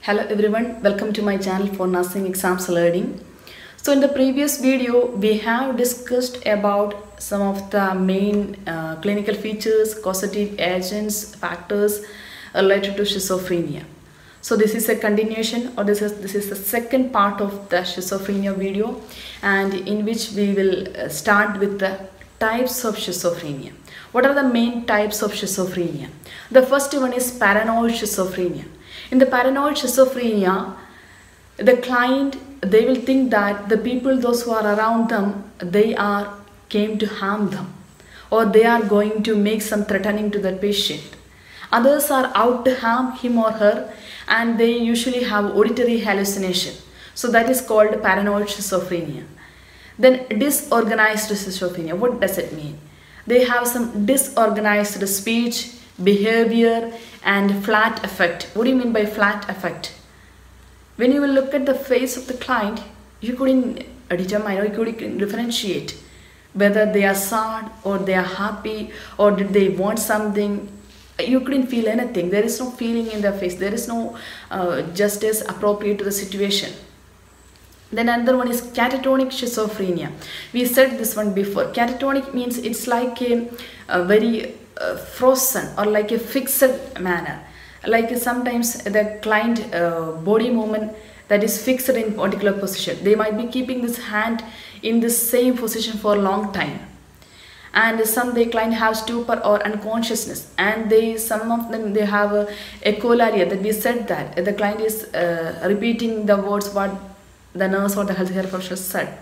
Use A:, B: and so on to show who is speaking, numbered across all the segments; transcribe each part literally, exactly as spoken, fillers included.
A: Hello everyone, welcome to my channel for nursing exams learning. So in the previous video we have discussed about some of the main uh, clinical features, causative agents, factors related to schizophrenia. So this is a continuation, or this is this is the second part of the schizophrenia video, and in which we will uh, start with the types of schizophrenia. What are the main types of schizophrenia? The first one is paranoid schizophrenia. In the paranoid schizophrenia, the client, they will think that the people, those who are around them, they are came to harm them, or they are going to make some threatening to the patient. Others are out to harm him or her, and they usually have auditory hallucination. So that is called paranoid schizophrenia. Then disorganized schizophrenia. What does it mean? They have some disorganized speech, behavior, and flat affect. What do you mean by flat affect? When you will look at the face of the client, you couldn't determine, or you couldn't differentiate whether they are sad or they are happy, or did they want something. You couldn't feel anything. There is no feeling in their face. There is no uh, justice appropriate to the situation. Then another one is catatonic schizophrenia. We said this one before. Catatonic means it's like a, a very uh, frozen or like a fixed manner. Like sometimes the client uh, body movement that is fixed in particular position. They might be keeping this hand in the same position for a long time. And some the client have stupor or unconsciousness, and they some of them they have a echolalia, that we said that the client is uh, repeating the words what the nurse or the healthcare professional said.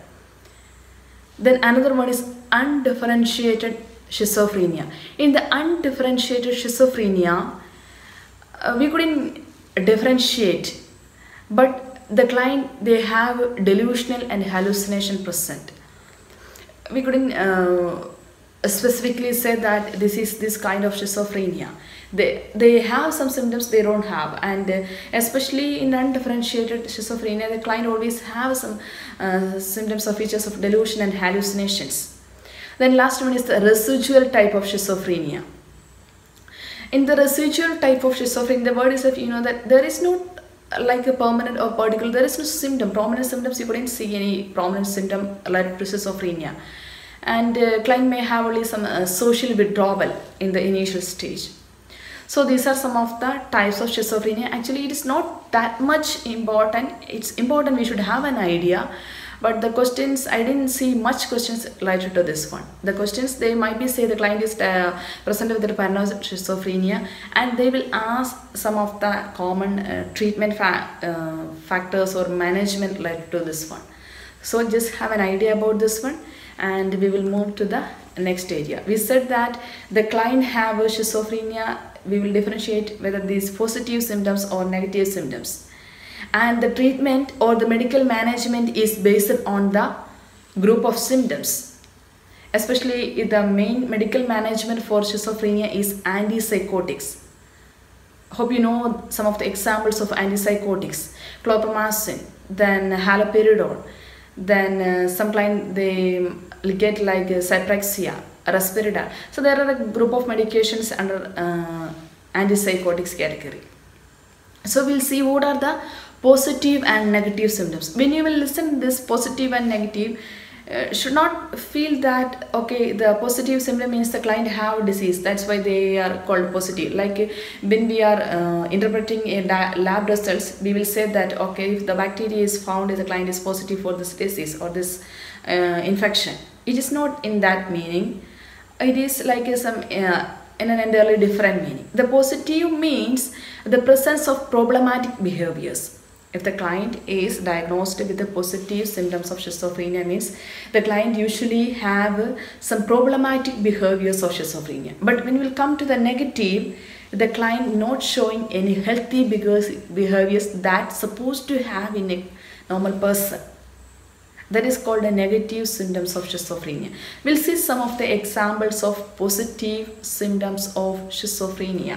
A: Then another one is undifferentiated schizophrenia. In the undifferentiated schizophrenia, uh, we couldn't differentiate, but the client, they have delusional and hallucination present. We couldn't uh, specifically say that this is this kind of schizophrenia. They, they have some symptoms they don't have, and uh, especially in undifferentiated schizophrenia, the client always have some uh, symptoms or features of delusion and hallucinations. Then last one is the residual type of schizophrenia. In the residual type of schizophrenia, the word is that you know that there is no like a permanent or particular, there is no symptom, prominent symptoms. You couldn't see any prominent symptom related to schizophrenia. And uh, client may have only some uh, social withdrawal in the initial stage. So these are some of the types of schizophrenia. Actually, it is not that much important. It's important we should have an idea, but the questions, I didn't see much questions related to this one. The questions, they might be say the client is uh, presented with the paranoid schizophrenia, and they will ask some of the common uh, treatment fa uh, factors or management related to this one. So just have an idea about this one, and we will move to the next area. We said that the client have a schizophrenia. We will differentiate whether these positive symptoms or negative symptoms, and the treatment or the medical management is based on the group of symptoms. Especially the main medical management for schizophrenia is antipsychotics. Hope you know some of the examples of antipsychotics: chlorpromazine, then haloperidol. Then uh, some client they get like uh, Cyproxia, Risperidone. So there are a group of medications under uh, antipsychotics category. So we'll see what are the positive and negative symptoms. When you will listen this positive and negative, uh, should not feel that okay, the positive symptom means the client have disease, that's why they are called positive. Like uh, when we are uh, interpreting a lab results, we will say that okay, if the bacteria is found, the client is positive for this disease or this uh, infection. It is not in that meaning. It is like uh, some uh, in an entirely different meaning. The positive means the presence of problematic behaviors. If the client is diagnosed with the positive symptoms of schizophrenia, means the client usually have some problematic behaviors of schizophrenia. But when we will come to the negative, the client not showing any healthy behaviors that's supposed to have in a normal person. That is called the negative symptoms of schizophrenia. We'll see some of the examples of positive symptoms of schizophrenia.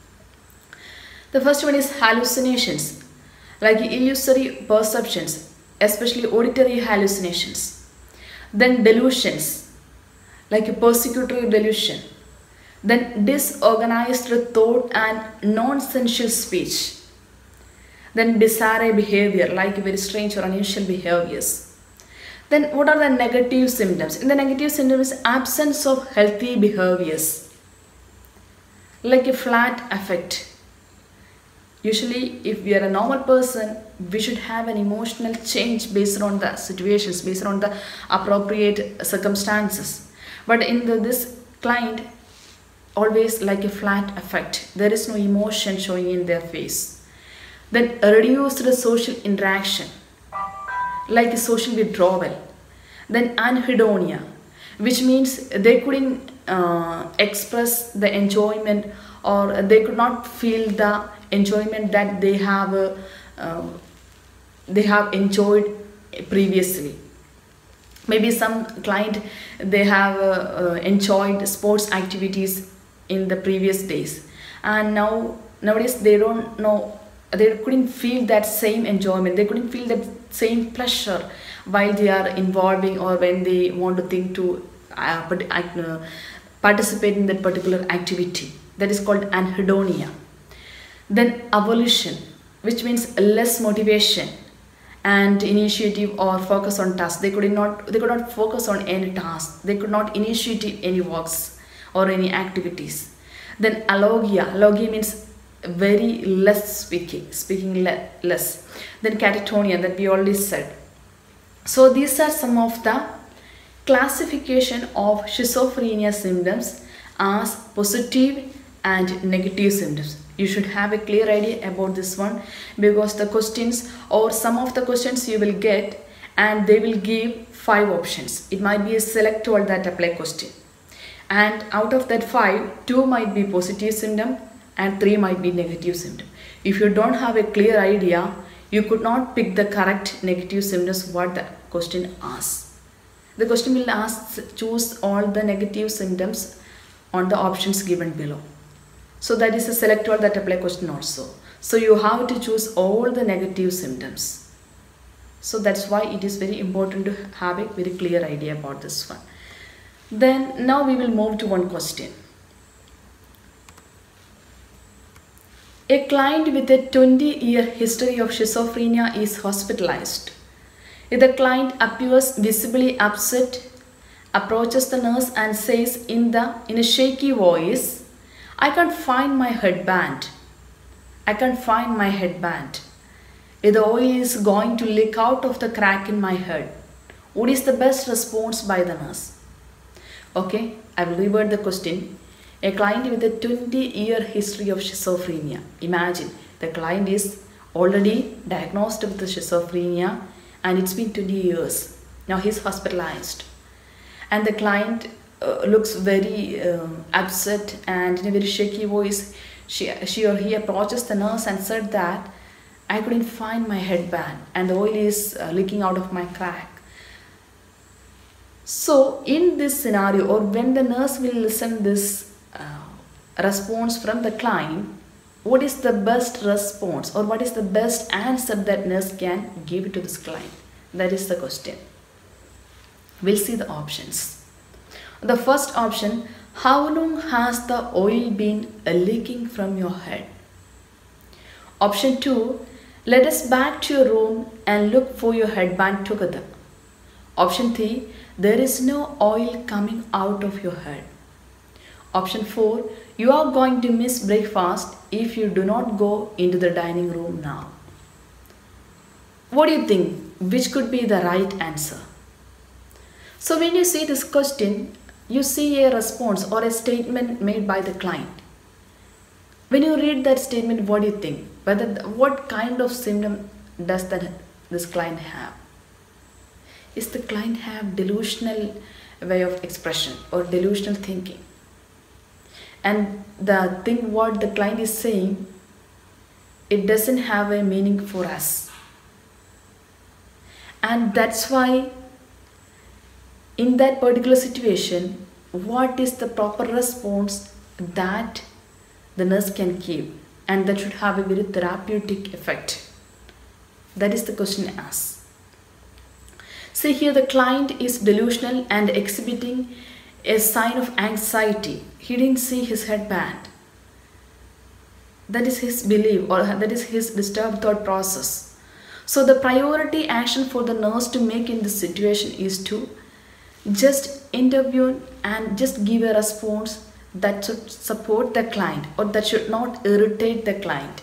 A: The first one is hallucinations, like illusory perceptions, especially auditory hallucinations. Then delusions, like persecutory delusion. Then disorganized thought and nonsensical speech. Then bizarre behavior, like very strange or unusual behaviors. Then what are the negative symptoms? In the negative symptoms, absence of healthy behaviors, like a flat affect. Usually, if we are a normal person, we should have an emotional change based on the situations, based on the appropriate circumstances. But in the, this client, always like a flat affect. There is no emotion showing in their face. Then reduced social interaction, like a social withdrawal. Then anhedonia, which means they couldn't uh, express the enjoyment, or they could not feel the enjoyment that they have uh, uh, they have enjoyed previously. Maybe some client, they have uh, uh, enjoyed sports activities in the previous days, and now nowadays they don't know, they couldn't feel that same enjoyment, they couldn't feel that same pleasure while they are involving, or when they want to think to uh, but, uh, participate in that particular activity. That is called anhedonia. Then avolition, which means less motivation and initiative or focus on tasks. They could not they could not focus on any task. They could not initiate any works or any activities. Then alogia. Alogia means very less speaking, speaking le less. Then catatonia, that we already said. So these are some of the classification of schizophrenia symptoms as positive and negative symptoms. You should have a clear idea about this one, because the questions, or some of the questions you will get, and they will give five options. It might be a select all that apply question, and out of that five, two might be positive symptom and three might be negative symptom. If you don't have a clear idea, you could not pick the correct negative symptoms what the question asks. The question will ask choose all the negative symptoms on the options given below. So that is a select all that apply question also. So you have to choose all the negative symptoms. So that's why it is very important to have a very clear idea about this one. Then now we will move to one question. A client with a twenty year history of schizophrenia is hospitalized. If the client appears visibly upset, approaches the nurse and says in, the, in a shaky voice, I can't find my headband. I can't find my headband. If the oil is going to leak out of the crack in my head, what is the best response by the nurse? Okay, I will revert the question. A client with a twenty year history of schizophrenia. Imagine the client is already diagnosed with the schizophrenia and it's been twenty years. Now he's hospitalized. And the client uh, looks very um, upset, and in a very shaky voice, she, she or he approaches the nurse and said that I couldn't find my headband and the oil is uh, leaking out of my crack. So in this scenario, or when the nurse will listen this uh, response from the client, what is the best response, or what is the best answer that nurse can give to this client? That is the question. We'll see the options. The first option, how long has the oil been uh, leaking from your head? Option two, let us back to your room and look for your headband together. Option three, there is no oil coming out of your head. Option four, you are going to miss breakfast if you do not go into the dining room now. What do you think? Which could be the right answer? So when you see this question, you see a response or a statement made by the client. When you read that statement, what do you think? Whether what kind of symptom does that this client have? Is the client have delusional way of expression or delusional thinking? And the thing what the client is saying, it doesn't have a meaning for us. And that's why in that particular situation, what is the proper response that the nurse can give, and that should have a very therapeutic effect? That is the question asked. See here, the client is delusional and exhibiting a sign of anxiety. He didn't see his headband. That is his belief, or that is his disturbed thought process. So the priority action for the nurse to make in this situation is to just intervene and just give a response that should support the client, or that should not irritate the client.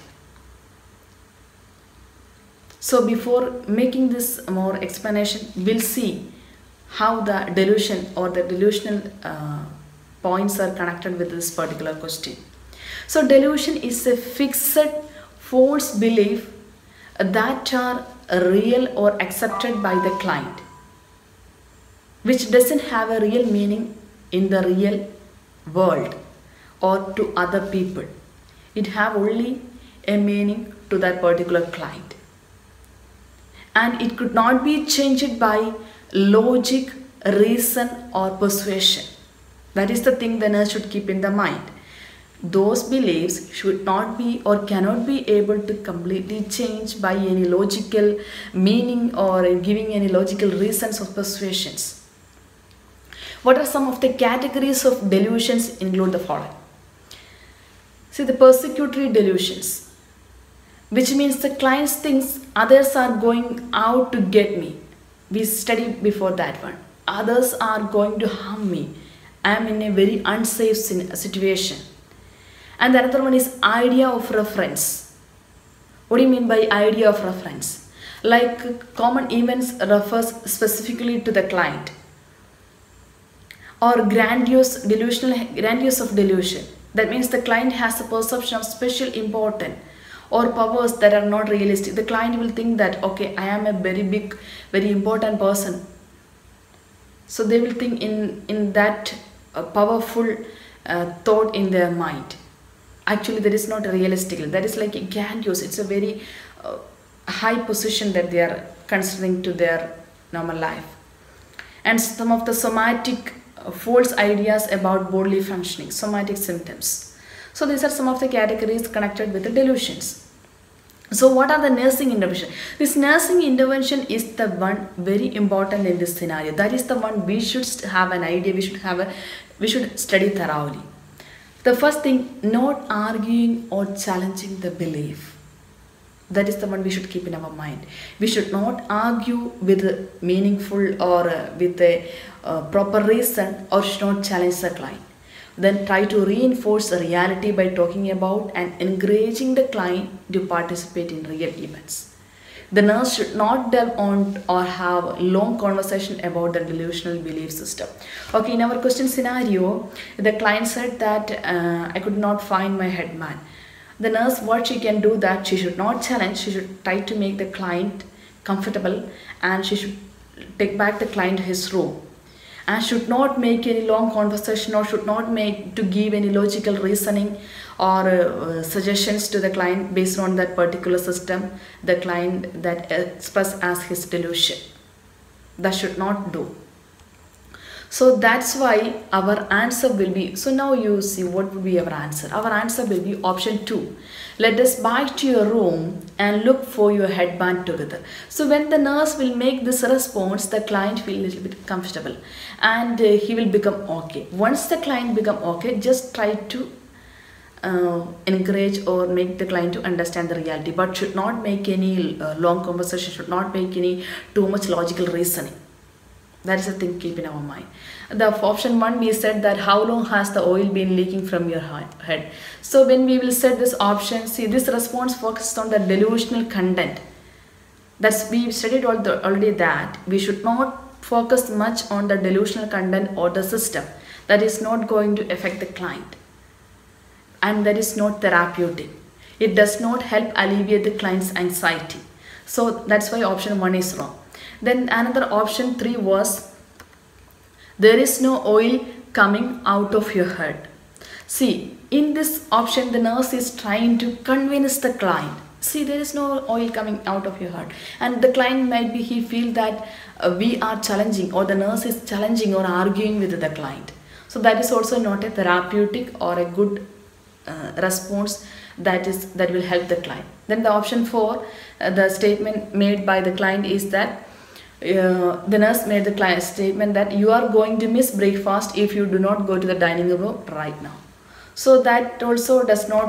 A: So before making this more explanation, we'll see how the delusion or the delusional uh, points are connected with this particular question. So delusion is a fixed false belief that are real or accepted by the client, which doesn't have a real meaning in the real world or to other people. It have only a meaning to that particular client, and it could not be changed by logic, reason or persuasion. That is the thing the nurse should keep in the mind. Those beliefs should not be or cannot be able to completely change by any logical meaning or giving any logical reasons or persuasions. What are some of the categories of delusions? Include the following. See, the persecutory delusions, which means the client thinks others are going out to get me. We studied before that one. Others are going to harm me. I am in a very unsafe situation. And the other one is idea of reference. What do you mean by idea of reference? Like common events refers specifically to the client. Or grandiose delusional, grandiose of delusion. That means the client has a perception of special importance or powers that are not realistic. The client will think that, okay, I am a very big, very important person. So they will think in, in that uh, powerful uh, thought in their mind. Actually, that is not realistic. That is like a grandiose. It's a very uh, high position that they are considering to their normal life. And some of the somatic uh, false ideas about bodily functioning, somatic symptoms. So these are some of the categories connected with the delusions. So what are the nursing intervention? This nursing intervention is the one very important in this scenario. That is the one we should have an idea, we should have a, we should study thoroughly. The first thing, not arguing or challenging the belief. That is the one we should keep in our mind. We should not argue with a meaningful or uh, with a uh, proper reason, or should not challenge the client. Then try to reinforce the reality by talking about and encouraging the client to participate in real events. The nurse should not delve on or have long conversation about the delusional belief system. Okay, in our question scenario, the client said that uh, I could not find my headman. The nurse, what she can do, that she should not challenge, she should try to make the client comfortable, and she should take back the client to his room. And should not make any long conversation, or should not make to give any logical reasoning or uh, suggestions to the client based on that particular system the client that express as his delusion. That should not do. So that's why our answer will be, so now you see what would be our answer. Our answer will be option two. Let us back to your room and look for your headband together. So when the nurse will make this response, the client will be a little bit comfortable and uh, he will become okay. Once the client become okay, just try to uh, encourage or make the client to understand the reality, but should not make any uh, long conversation, should not make any too much logical reasoning. That is the thing keep in our mind. The option one, we said that how long has the oil been leaking from your head. So when we will set this option, see, this response focuses on the delusional content. That's, we studied all the, already that we should not focus much on the delusional content or the system. That is not going to affect the client, and that is not therapeutic. It does not help alleviate the client's anxiety. So that's why option one is wrong. Then another option three was, there is no oil coming out of your head. See, in this option, the nurse is trying to convince the client. See, there is no oil coming out of your head. And the client might be, he feel that uh, we are challenging, or the nurse is challenging or arguing with the client. So that is also not a therapeutic or a good uh, response that is that will help the client. Then the option four, uh, the statement made by the client is that, Uh, the nurse made the client statement that you are going to miss breakfast if you do not go to the dining room right now. So that also does not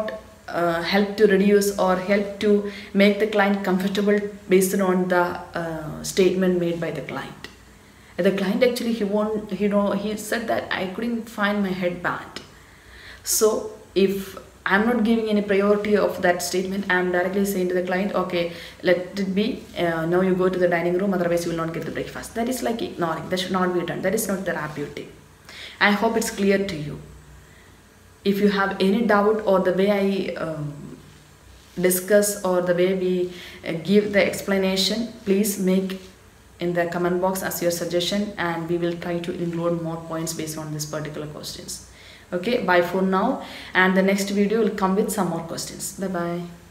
A: uh, help to reduce or help to make the client comfortable based on the uh, statement made by the client. The client actually, he won't, you know, he said that I couldn't find my headband. So if I'm not giving any priority of that statement, I'm directly saying to the client, okay, let it be, uh, now you go to the dining room, otherwise you will not get the breakfast. That is like ignoring. That should not be done. That is not the rap beauty. I hope it's clear to you. If you have any doubt or the way I um, discuss or the way we uh, give the explanation, please make in the comment box as your suggestion, and we will try to include more points based on this particular questions. Okay, bye for now, and the next video will come with some more questions. Bye bye.